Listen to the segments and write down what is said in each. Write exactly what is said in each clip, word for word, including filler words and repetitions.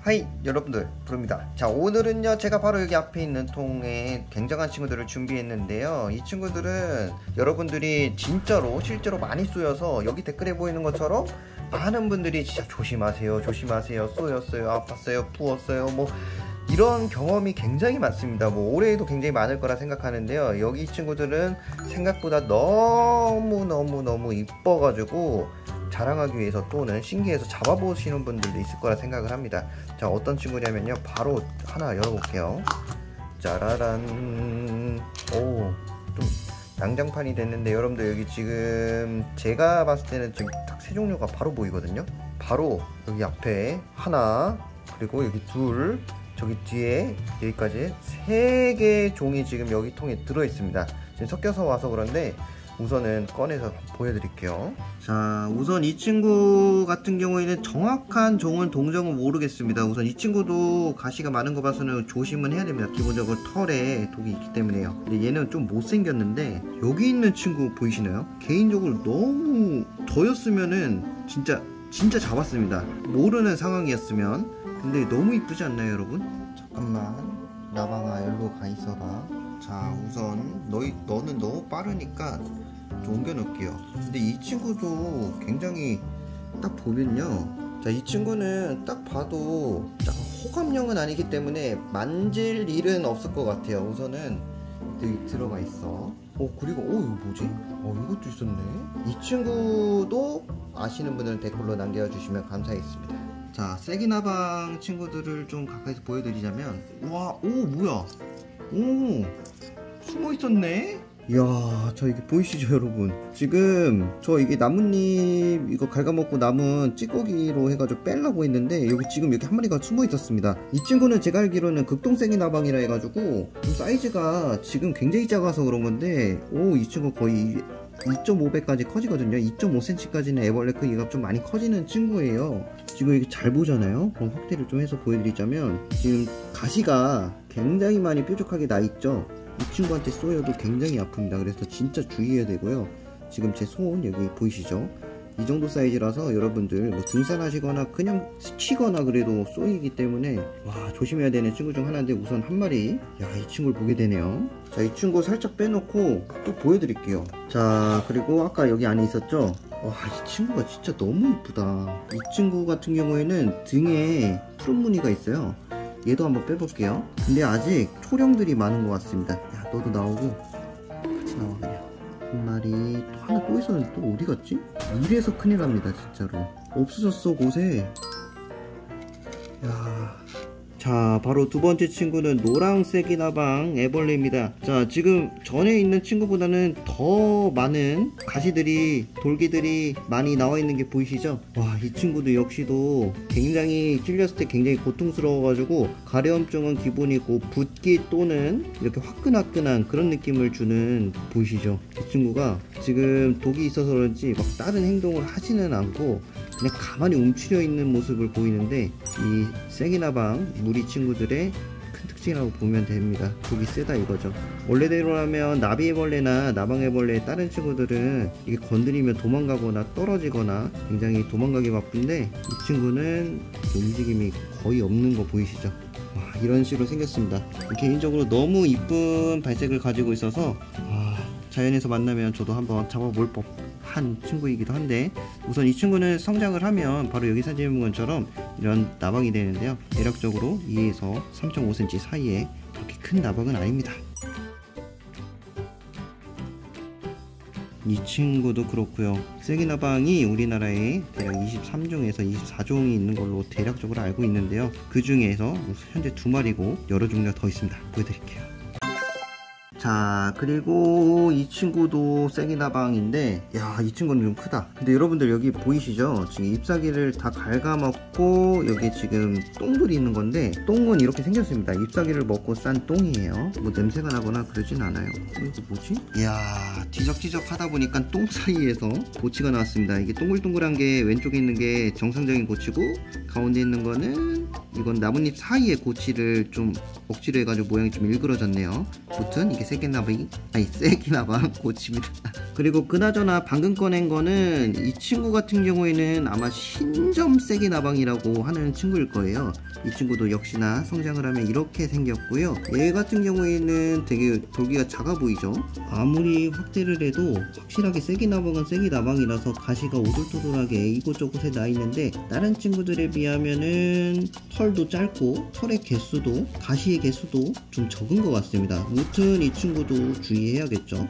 하이 여러분들, 부릅니다. 자, 오늘은요 제가 바로 여기 앞에 있는 통에 굉장한 친구들을 준비했는데요. 이 친구들은 여러분들이 진짜로 실제로 많이 쏘여서 여기 댓글에 보이는 것처럼 많은 분들이 진짜 조심하세요 조심하세요 쏘였어요 아팠어요 부었어요 뭐 이런 경험이 굉장히 많습니다. 뭐 올해에도 굉장히 많을 거라 생각하는데요. 여기 이 친구들은 생각보다 너무너무너무 이뻐가지고 자랑하기 위해서 또는 신기해서 잡아보시는 분들도 있을 거라 생각을 합니다. 자, 어떤 친구냐면요, 바로 하나 열어볼게요. 짜라란. 오, 좀 난장판이 됐는데 여러분들 여기 지금 제가 봤을 때는 지금 딱 세 종류가 바로 보이거든요. 바로 여기 앞에 하나, 그리고 여기 둘, 저기 뒤에 여기까지 세 개의 종이 지금 여기 통에 들어있습니다. 지금 섞여서 와서 그런데 우선은 꺼내서 보여드릴게요. 자, 우선 이 친구 같은 경우에는 정확한 종은 동정은 모르겠습니다. 우선 이 친구도 가시가 많은 거 봐서는 조심은 해야 됩니다. 기본적으로 털에 독이 있기 때문에요. 근데 얘는 좀 못생겼는데 여기 있는 친구 보이시나요? 개인적으로 너무 저였으면은 진짜 진짜 잡았습니다. 모르는 상황이었으면. 근데 너무 이쁘지 않나요, 여러분? 잠깐만, 나방아 일로 가 있어봐. 자, 우선 너희 너는 너무 빠르니까 좀 옮겨 놓을게요. 근데 이 친구도 굉장히 딱 보면요, 자, 이 친구는 딱 봐도 딱 호감형은 아니기 때문에 만질 일은 없을 것 같아요. 우선은 여기 들어가 있어. 어, 그리고 어 이거 뭐지? 어, 이것도 있었네. 이 친구도 아시는 분들은 댓글로 남겨주시면 감사하겠습니다. 자, 세기나방 친구들을 좀 가까이서 보여드리자면, 와, 오, 뭐야? 오, 숨어 있었네? 이야, 저 이게 보이시죠, 여러분? 지금 저 이게 나뭇잎 이거 갉아먹고 남은 찌꺼기로 해가지고 빼려고 했는데 여기 지금 이렇게 한 마리가 숨어 있었습니다. 이 친구는 제가 알기로는 극동세기나방이라 해가지고 좀 사이즈가 지금 굉장히 작아서 그런 건데, 오, 이 친구 거의 이 점 오 배까지 커지거든요. 이 점 오 센티미터까지는 애벌레 크기가 좀 많이 커지는 친구예요. 지금 이게 잘 보잖아요. 그럼 확대를 좀 해서 보여드리자면 지금 가시가 굉장히 많이 뾰족하게 나 있죠. 이 친구한테 쏘여도 굉장히 아픕니다. 그래서 진짜 주의해야 되고요. 지금 제 손 여기 보이시죠? 이 정도 사이즈라서 여러분들 뭐 등산하시거나 그냥 스치거나 그래도 쏘이기 때문에 와, 조심해야 되는 친구 중 하나인데, 우선 한 마리, 야, 이 친구를 보게 되네요. 자, 이 친구 살짝 빼놓고 또 보여드릴게요. 자, 그리고 아까 여기 안에 있었죠? 와, 이 친구가 진짜 너무 이쁘다. 이 친구 같은 경우에는 등에 푸른 무늬가 있어요. 얘도 한번 빼볼게요. 근데 아직 초령들이 많은 것 같습니다. 야, 너도 나오고 같이 나와. 그냥 한 마리, 또 하나 또 있었는데 또 어디 갔지? 이래서 큰일 납니다, 진짜로. 없어졌어, 곳에. 야, 자, 바로 두 번째 친구는 노랑세기나방 애벌레입니다. 자, 지금 전에 있는 친구보다는 더 많은 가시들이, 돌기들이 많이 나와 있는 게 보이시죠? 와, 이 친구도 역시도 굉장히 찔렸을 때 굉장히 고통스러워가지고 가려움증은 기본이고 붓기 또는 이렇게 화끈화끈한 그런 느낌을 주는, 보이시죠? 이 친구가 지금 독이 있어서 그런지 막 다른 행동을 하지는 않고 그냥 가만히 움츠려 있는 모습을 보이는데, 이 세기나방 무리 친구들의 큰 특징이라고 보면 됩니다. 독이 세다 이거죠. 원래대로라면 나비애벌레나 나방애벌레 다른 친구들은 이게 건드리면 도망가거나 떨어지거나 굉장히 도망가기 바쁜데, 이 친구는 움직임이 거의 없는 거 보이시죠? 와, 이런 식으로 생겼습니다. 개인적으로 너무 이쁜 발색을 가지고 있어서 와, 자연에서 만나면 저도 한번 잡아볼 법한 친구이기도 한데, 우선 이 친구는 성장을 하면 바로 여기 사진에 보는 것처럼 이런 나방이 되는데요. 대략적으로 이에서 삼 점 오 센티미터 사이에 그렇게 큰 나방은 아닙니다. 이 친구도 그렇고요. 세기나방이 우리나라에 대략 이십삼 종에서 이십사 종이 있는 걸로 대략적으로 알고 있는데요. 그 중에서 현재 두 마리고 여러 종류가 더 있습니다. 보여드릴게요. 자, 그리고 이 친구도 세기나방인데, 야, 이 친구는 좀 크다. 근데 여러분들 여기 보이시죠? 지금 ip사귀를 다 갉아먹고 여기 지금 똥들이 있는 건데, 똥은 이렇게 생겼습니다. ip사귀를 먹고 싼 똥이에요. 뭐 냄새가 나거나 그러진 않아요. 이거 뭐지? 이야, 뒤적뒤적 하다 보니까 똥 사이에서 보치가 나왔습니다. 이게 동글동글한 게 왼쪽에 있는 게 정상적인 보치고, 가운데 있는 거는 이건 나뭇잎 사이에 고치를 좀 억지로 해가지고 모양이 좀 일그러졌네요. 무튼 이게 세기나방 아니 세기나방 고치입니다. 그리고 그나저나 방금 꺼낸 거는 이 친구 같은 경우에는 아마 신점 세기나방이라고 하는 친구일 거예요. 이 친구도 역시나 성장을 하면 이렇게 생겼고요. 얘 같은 경우에는 되게 돌기가 작아 보이죠. 아무리 확대를 해도 확실하게 세기나방은 세기나방이라서 가시가 오돌토돌하게 이곳저곳에 나 있는데, 다른 친구들에 비하면은 털도 짧고 털의 개수도 가시의 개수도 좀 적은 것 같습니다. 무튼 이 친구도 주의해야겠죠.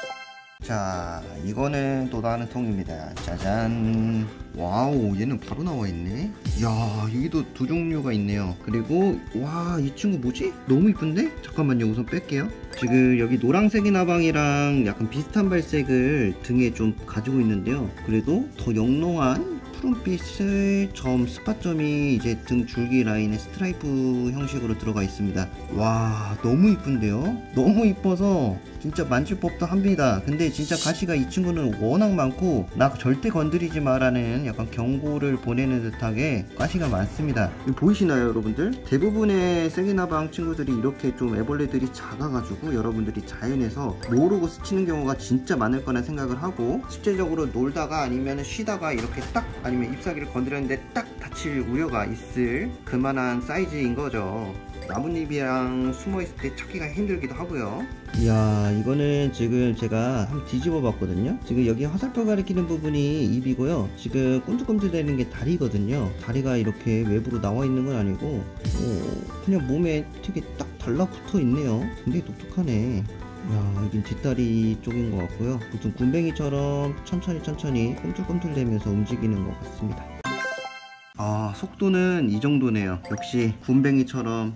자, 이거는 또 다른 통입니다. 짜잔. 와우, 얘는 바로 나와있네. 이야, 여기도 두 종류가 있네요. 그리고 와, 이 친구 뭐지? 너무 이쁜데? 잠깐만요, 우선 뺄게요. 지금 여기 노랑색이나방이랑 약간 비슷한 발색을 등에 좀 가지고 있는데요. 그래도 더 영롱한 푸른빛의 점 스팟점이 이제 등 줄기 라인에 스트라이프 형식으로 들어가 있습니다. 와, 너무 이쁜데요? 너무 이뻐서 진짜 만질 법도 합니다. 근데 진짜 가시가 이 친구는 워낙 많고 나 절대 건드리지 마라는 약간 경고를 보내는 듯하게 가시가 많습니다. 보이시나요, 여러분들? 대부분의 세기나방 친구들이 이렇게 좀 애벌레들이 작아가지고 여러분들이 자연에서 모르고 스치는 경우가 진짜 많을 거라 생각을 하고, 실제적으로 놀다가 아니면 쉬다가 이렇게 딱 아니면 잎사귀를 건드렸는데 딱 다칠 우려가 있을 그만한 사이즈인 거죠. 나뭇잎이랑 숨어있을 때 찾기가 힘들기도 하고요. 이야, 이거는 지금 제가 한번 뒤집어 봤거든요. 지금 여기 화살표 가리키는 부분이 입이고요. 지금 꿈틀꿈틀 되는 게 다리거든요. 다리가 이렇게 외부로 나와 있는 건 아니고 오, 그냥 몸에 되게 딱 달라붙어 있네요. 굉장히 독특하네. 야, 여긴 뒷다리 쪽인 것 같고요. 무슨 군뱅이처럼 천천히 천천히 꿈틀꿈틀 대면서 움직이는 것 같습니다. 아, 속도는 이 정도네요. 역시 군뱅이처럼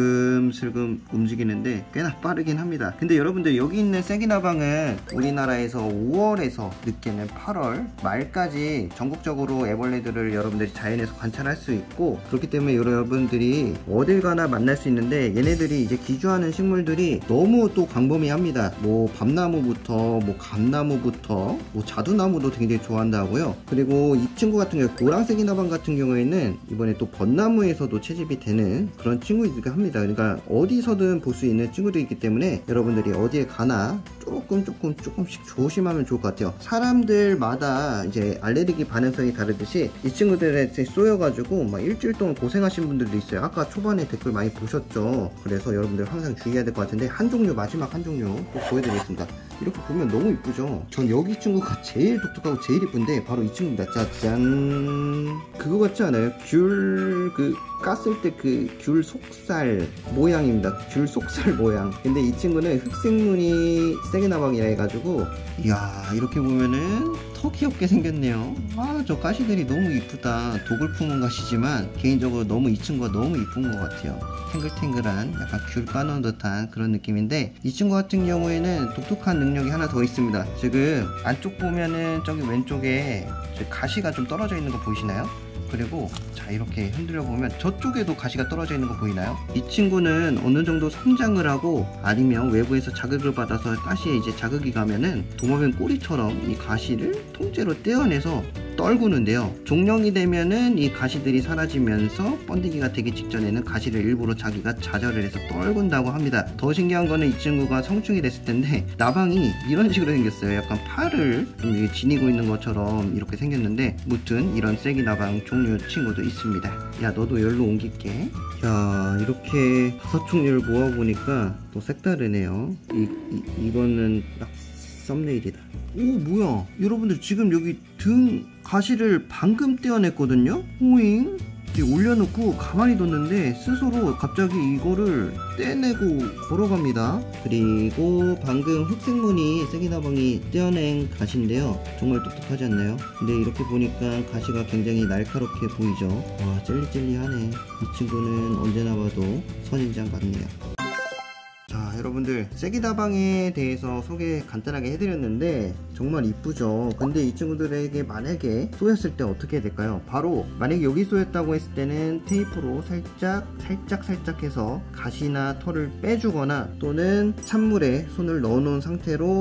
슬금슬금 움직이는데 꽤나 빠르긴 합니다. 근데 여러분들, 여기 있는 세기나방은 우리나라에서 오월에서 늦게는 팔월 말까지 전국적으로 애벌레들을 여러분들이 자연에서 관찰할 수 있고, 그렇기 때문에 여러분들이 어딜 가나 만날 수 있는데, 얘네들이 이제 기주하는 식물들이 너무 또 광범위합니다. 뭐 밤나무부터 뭐 감나무부터 뭐 자두나무도 굉장히 좋아한다고요. 그리고 이 친구 같은 경우 노란세기나방 같은 경우에 는 이번에 또 벚나무에서도 채집이 되는 그런 친구이기도 합니다. 그러니까 어디서든 볼 수 있는 친구들이기 때문에 여러분들이 어디에 가나 조금 조금 조금씩 조심하면 좋을 것 같아요. 사람들마다 이제 알레르기 반응성이 다르듯이 이 친구들한테 쏘여가지고 막 일주일 동안 고생하신 분들도 있어요. 아까 초반에 댓글 많이 보셨죠. 그래서 여러분들 항상 주의해야 될 것 같은데, 한 종류, 마지막 한 종류 꼭 보여드리겠습니다. 이렇게 보면 너무 이쁘죠. 전 여기 친구가 제일 독특하고 제일 이쁜데 바로 이 친구입니다. 짜잔. 그거 같지 않아요? 귤 그 깠을 때 그 귤 속살 모양입니다. 귤 속살 모양. 근데 이 친구는 흑색무늬 세기나방이라 해가지고, 이야, 이렇게 보면은 더 귀엽게 생겼네요. 아, 저 가시들이 너무 이쁘다. 독을 품은 가시지만 개인적으로 너무 이 친구가 너무 이쁜 것 같아요. 탱글탱글한 약간 귤 까놓은 듯한 그런 느낌인데, 이 친구 같은 경우에는 독특한 능력이 하나 더 있습니다. 지금 안쪽 보면은 저기 왼쪽에 가시가 좀 떨어져 있는 거 보이시나요? 그리고 자, 이렇게 흔들어 보면 저쪽에도 가시가 떨어져 있는 거 보이나요? 이 친구는 어느 정도 성장을 하고 아니면 외부에서 자극을 받아서 가시에 이제 자극이 가면은 도마뱀 꼬리처럼 이 가시를 통째로 떼어내서 떨구는데요. 종령이 되면은 이 가시들이 사라지면서 번데기가 되기 직전에는 가시를 일부러 자기가 자절을 해서 떨군다고 합니다. 더 신기한 거는 이 친구가 성충이 됐을 텐데 나방이 이런 식으로 생겼어요. 약간 팔을 좀 지니고 있는 것처럼 이렇게 생겼는데, 무튼 이런 세기나방 종류 친구도 있습니다. 야, 너도 열로 옮길게. 자, 이렇게 다섯 종류를 모아보니까 또 색다르네요. 이, 이, 이거는 딱 썸네일이다. 오, 뭐야, 여러분들 지금 여기 등 가시를 방금 떼어냈거든요. 호잉, 올려놓고 가만히 뒀는데 스스로 갑자기 이거를 떼내고 걸어갑니다. 그리고 방금 흑색무늬 세기나방이 떼어낸 가시인데요, 정말 똑똑하지 않나요? 근데 이렇게 보니까 가시가 굉장히 날카롭게 보이죠. 와, 젤리젤리하네. 이 친구는 언제나 봐도 선인장 같네요. 자, 여러분들 세기나방에 대해서 소개 간단하게 해드렸는데 정말 이쁘죠. 근데 이 친구들에게 만약에 쏘였을 때 어떻게 해야 될까요? 바로 만약에 여기 쏘였다고 했을 때는 테이프로 살짝 살짝 살짝 해서 가시나 털을 빼주거나, 또는 찬물에 손을 넣어 놓은 상태로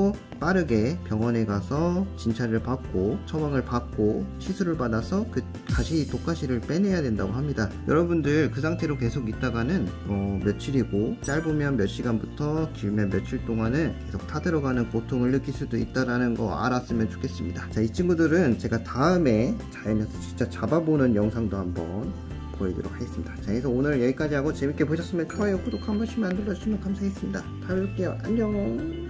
빠르게 병원에 가서 진찰을 받고 처방을 받고 시술을 받아서 그 가시 독가시를 빼내야 된다고 합니다. 여러분들 그 상태로 계속 있다가는 어, 며칠이고 짧으면 몇 시간부터 길면 며칠 동안은 계속 타들어가는 고통을 느낄 수도 있다라는 거 알았으면 좋겠습니다. 자, 이 친구들은 제가 다음에 자연에서 진짜 잡아보는 영상도 한번 보여드리도록 하겠습니다. 자, 그래서 오늘 여기까지 하고 재밌게 보셨으면 좋아요, 구독 한 번씩만 눌러주시면 감사하겠습니다. 다음에 뵐게요. 안녕.